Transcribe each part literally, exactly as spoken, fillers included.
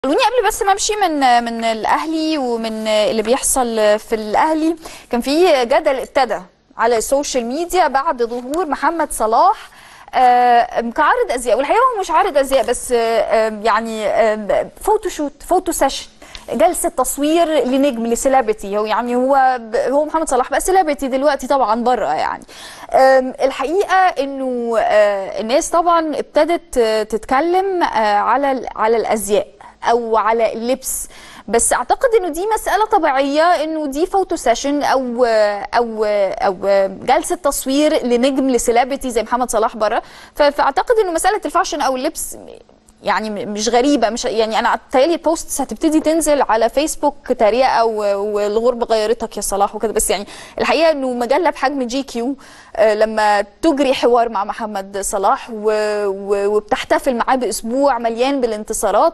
خلوني قبل بس ما امشي من من الاهلي ومن اللي بيحصل في الاهلي. كان في جدل ابتدى على السوشيال ميديا بعد ظهور محمد صلاح آه، كعارض ازياء، والحقيقه هو مش عارض ازياء بس، آه، يعني آه، فوتو شوت، فوتو سيشن، جلسه تصوير لنجم، لسيلبرتي. هو يعني هو هو محمد صلاح بقى سيلبرتي دلوقتي طبعا بره. يعني آم، الحقيقه انه آه، الناس طبعا ابتدت آه، تتكلم آه، على ال- على الازياء او على اللبس. بس اعتقد انه دي مساله طبيعيه، انه دي فوتو سيشن او او او جلسه تصوير لنجم، لسيلبرتي زي محمد صلاح بره. ف- فاعتقد انه مساله الفاشن او اللبس يعني م- مش غريبه. مش يعني انا تهيألي البوستس هتبتدي تنزل على فيسبوك تريقه و- والغربه غيرتك يا صلاح وكده. بس يعني الحقيقه انه مجله بحجم جي كيو آه، لما تجري حوار مع محمد صلاح و- و- وبتحتفل معاه باسبوع مليان بالانتصارات،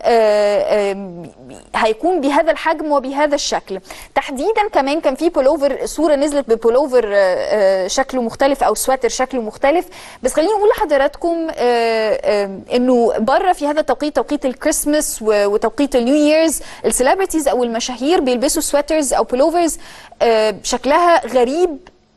آه، آه، هيكون بهذا الحجم وبهذا الشكل تحديدا. كمان كان في بولوفر، صوره نزلت ببولوفر آه، آه، شكله مختلف او سواتر شكله مختلف. بس خليني اقول لحضراتكم آه، آه، انه بره في هذا التوقيت، توقيت الكريسماس و- وتوقيت النيو ييرز، السليبرتيز او المشاهير بيلبسوا سواترز او بولوفرز آه، شكلها غريب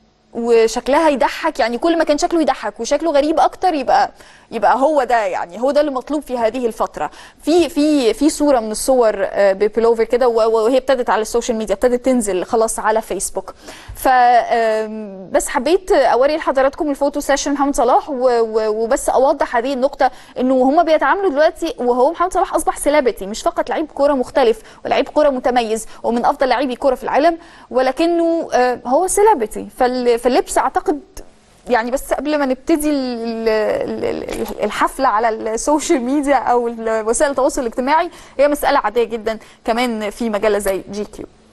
وشكلها يضحك. يعني كل ما كان شكله يضحك وشكله غريب اكتر، يبقى يبقى هو ده، يعني هو ده اللي مطلوب في هذه الفتره. في في في صوره من الصور آه، ببلوفر كده، وهي ابتدت على السوشيال ميديا، ابتدت تنزل خلاص على فيسبوك. ف آم، بس حبيت اوري لحضراتكم الفوتو سيشن محمد صلاح، و- و- وبس اوضح هذه النقطه، انه هم بيتعاملوا دلوقتي، وهو محمد صلاح اصبح سيلبرتي، مش فقط لعيب كوره مختلف ولعيب كوره متميز ومن افضل لاعبي كوره في العالم، ولكنه آه، هو سيلبرتي. فاللبس اعتقد يعني، بس قبل ما نبتدي ال- ال- ال- الحفله على السوشيال ميديا او وسائل التواصل الاجتماعي، هي مساله عاديه جدا كمان في مجله زي جي كيو.